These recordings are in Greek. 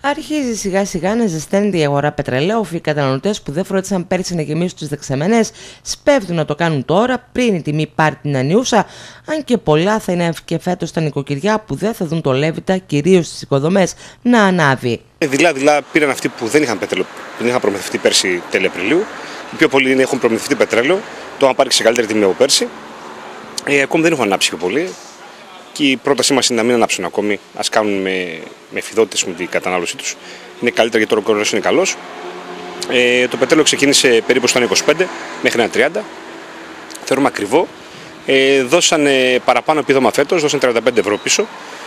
Αρχίζει σιγά σιγά να ζεσταίνεται η αγορά πετρελαίου. Οι καταναλωτές που δεν φρόντισαν πέρσι να γεμίσουν τις δεξαμενές σπέβδουν να το κάνουν τώρα πριν η τιμή πάρει την ανιούσα. Αν και πολλά θα είναι και φέτος τα νοικοκυριά που δεν θα δουν το Λέβητα, κυρίως στις οικοδομές, να ανάβει. Δειλά πήραν αυτοί που δεν είχαν πετρέλαιο, που δεν είχαν προμηθευτεί πέρσι τέλη Απριλίου. Οι πιο πολλοί έχουν προμηθευτεί πετρέλαιο, το είχαν πάρει σε καλύτερη τιμή από πέρσι. Ακόμη δεν έχουν ανάψει πιο πολύ. Και η πρότασή μας είναι να μην ανάψουν ακόμη. Ας κάνουν με φιδότητες την κατανάλωσή τους. Είναι καλύτερα γιατί ο κορονοϊός είναι καλός. Το πετρέλαιο ξεκίνησε περίπου στο 1,25 μέχρι 1,30. Θεωρούμε ακριβό. Δώσαν παραπάνω επίδομα φέτος, δώσαν 35 ευρώ πίσω.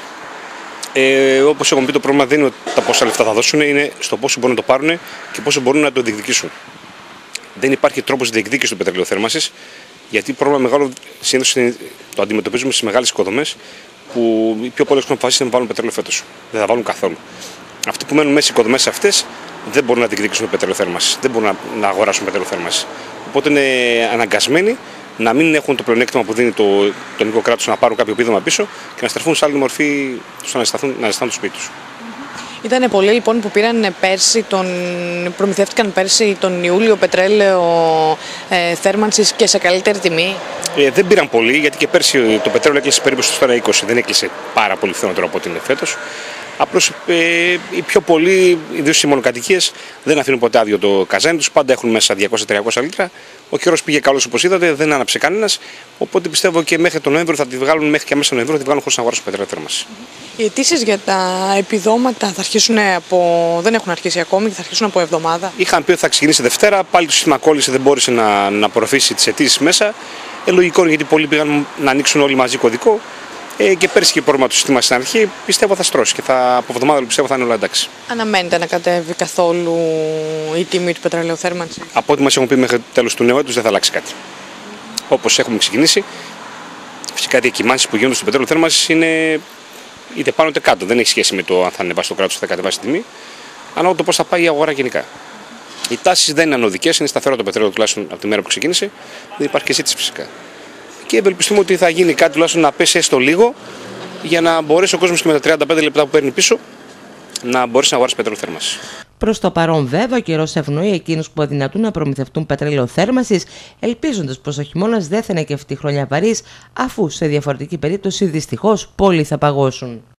Όπως έχουμε πει, το πρόβλημα δεν είναι τα πόσα λεφτά θα δώσουν, είναι στο πόσο μπορούν να το πάρουν και πόσο μπορούν να το διεκδικήσουν. Δεν υπάρχει τρόπος διεκδίκησης του πετρελαιοθέρμανσης, γιατί πρόβλημα μεγάλο συνήθως το αντιμετωπίζουμε στις μεγάλες οικοδομές που οι πιο πολλές έχουν αποφασίσει να βάλουν πετρέλαιο φέτος. Δεν θα βάλουν καθόλου. Αυτοί που μένουν μέσα στις οικοδομές αυτές δεν μπορούν να διεκδικήσουν πετρελαιοθέρμανση, δεν μπορούν να αγοράσουν πετρελαιοθέρμανση. Οπότε είναι αναγκασμένοι να μην έχουν το πλεονέκτημα που δίνει το ελληνικό κράτος να πάρουν κάποιο επίδομα πίσω και να στραφούν σε άλλη μορφή στο να ζεστάνουν το σπίτι τους. Ήταν πολλοί λοιπόν που προμηθεύτηκαν πέρσι τον Ιούλιο πετρέλαιο θέρμανσης και σε καλύτερη τιμή. Δεν πήραν πολύ, γιατί και πέρσι το πετρέλαιο έκλεισε περίπου στο 1,20, δεν έκλεισε πάρα πολύ φθηνότερο από ό,τι είναι φέτος. Απλώς οι πιο πολλοί, ιδίως οι μονοκατοικίες, δεν αφήνουν ποτέ άδειο το καζάνι τους, πάντα έχουν μέσα 200-300 λίτρα. Ο καιρός πήγε καλός όπως είδατε, δεν άναψε κανένας. Οπότε πιστεύω και μέχρι τον Νοέμβριο θα τη βγάλουν, μέχρι και μέσα τον Νοέμβριο θα τη βγάλουν χωρίς να αγοράσουν πετρέλαιο θέρμανση. Οι αιτήσεις για τα επιδόματα θα αρχίσουν δεν έχουν αρχίσει ακόμη και θα αρχίσουν από εβδομάδα. Είχαν πει ότι θα ξεκινήσει Δευτέρα, πάλι το σύστημα κόλλησε, δεν μπόρεσε να απορροφήσει τις αιτήσεις μέσα. Λογικό είναι, γιατί πολλοί πήγαν να ανοίξουν όλοι μαζί κωδικό. Και πέρσι και πρόβλημα του συστήματος στην αρχή, πιστεύω θα στρώσει και από εβδομάδα πιστεύω θα είναι όλα εντάξει. Αναμένεται να κατέβει καθόλου η τιμή του πετρελαίου θέρμανσης? Από ό,τι μας έχουν πει μέχρι τέλος του νέου έτους δεν θα αλλάξει κάτι. Όπως έχουμε ξεκινήσει, φυσικά οι διακυμάνσεις που γίνονται στο πετρέλαιο θέρμανσης είναι είτε πάνω είτε κάτω. Δεν έχει σχέση με το αν θα ανεβάσει το κράτος ή θα κατεβάσει τη τιμή, ανάλογα το πώς θα πάει η αγορά γενικά. Οι τάσεις δεν είναι ανωδικές, είναι σταθερό το πετρέλαιο τουλάχιστον από τη μέρα που ξεκίνησε, δεν υπάρχει και ζήτηση φυσικά. Και ευελπιστούμε ότι θα γίνει κάτι τουλάχιστον να πέσει έστω λίγο για να μπορέσει ο κόσμος και με τα 35 λεπτά που παίρνει πίσω να μπορέσει να αγοράσει πετρέλαιο θέρμανσης. Προς το παρόν, βέβαια, ο καιρός ευνοεί εκείνους που αδυνατούν να προμηθευτούν πετρέλαιο θέρμανσης, ελπίζοντας πως ο χειμώνας δεν θα είναι και αυτή η χρονιά βαρύς, αφού σε διαφορετική περίπτωση δυστυχώς πολλοί θα παγώσουν.